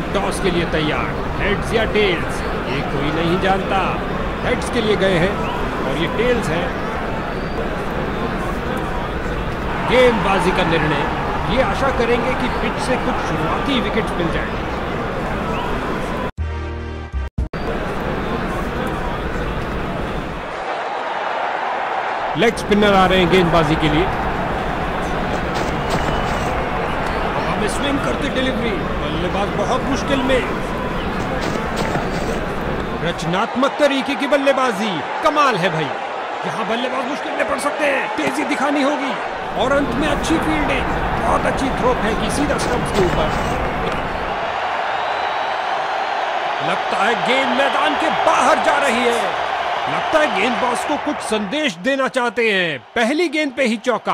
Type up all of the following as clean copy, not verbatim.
Toss के लिए तैयार। हेड्स या टेल्स, ये कोई नहीं जानता। हेड्स के लिए गए हैं और ये टेल्स है। गेंदबाजी का निर्णय, ये आशा करेंगे कि पिच से कुछ शुरुआती विकेट्स मिल जाए। लेग स्पिनर आ रहे हैं गेंदबाजी के लिए। हवा में स्विंग करते डिलीवरी, बल्लेबाज बहुत मुश्किल में। रचनात्मक तरीके की बल्लेबाजी, कमाल है भाई। यहां बल्लेबाज मुश्किल में पड़ सकते हैं, तेजी दिखानी होगी। और अंत में अच्छी फील्डिंग, बहुत अच्छी थ्रो फेंकी सीधा स्टंप्स के ऊपर। लगता है गेंद मैदान के बाहर जा रही है। लगता है गेंदबाज को कुछ संदेश देना चाहते हैं। पहली गेंद पे ही चौका।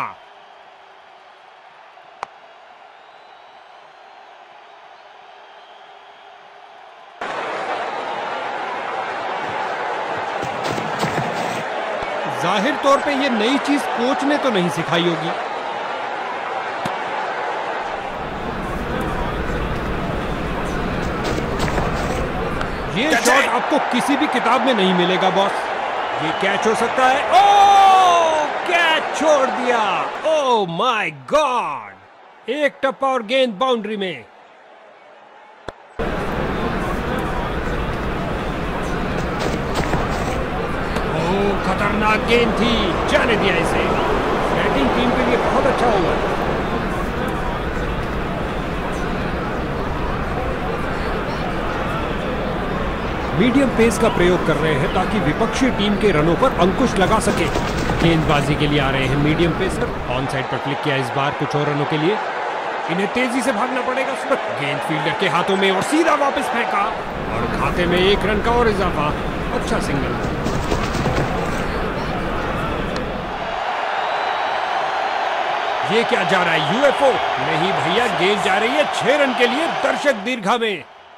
जाहिर तौर पे ये नई चीज कोच ने तो नहीं सिखाई होगी। ये शॉट आपको किसी भी किताब में नहीं मिलेगा बॉस। ये कैच हो सकता है। ओह, कैच छोड़ दिया। ओह माय गॉड, एक टप्पा और गेंद बाउंड्री में। ओह, खतरनाक गेंद थी, जाने दिया इसे। बैटिंग टीम के लिए बहुत अच्छा ओवर। मीडियम पेस का प्रयोग कर रहे हैं ताकि विपक्षी टीम के रनों पर अंकुश लगा सके। गेंदबाजी के लिए आ रहे हैं मीडियम पेसर। ऑन साइड पर क्लिक किया इस बार कुछ और रनों के लिए। इन्हें तेजी से भागना पड़ेगा। गेंद फील्डर के हाथों में और सीधा वापस फेंका और खाते में 1 रन का और इजाफा। अच्छा सिंगल। ये क्या जा रहा है, यूएफओ? नहीं भैया, गेंद जा रही है 6 रन के लिए दर्शक दीर्घा में।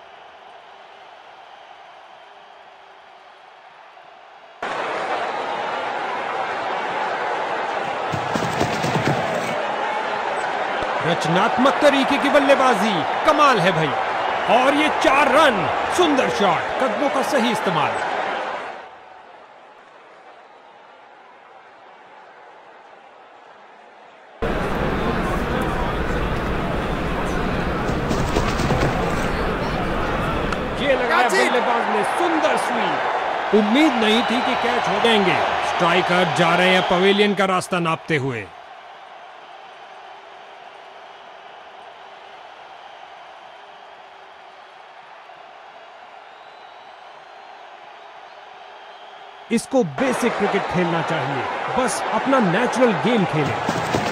रचनात्मक तरीके की बल्लेबाजी, कमाल है भाई। और ये 4 रन। सुंदर शॉट, कदमों का सही इस्तेमाल। ये लगाया बल्लेबाज ने, सुंदर स्वीप। उम्मीद नहीं थी कि कैच हो जाएंगे। स्ट्राइकर जा रहे हैं पवेलियन का रास्ता नापते हुए। इसको बेसिक क्रिकेट खेलना चाहिए, बस अपना नेचुरल गेम खेलें।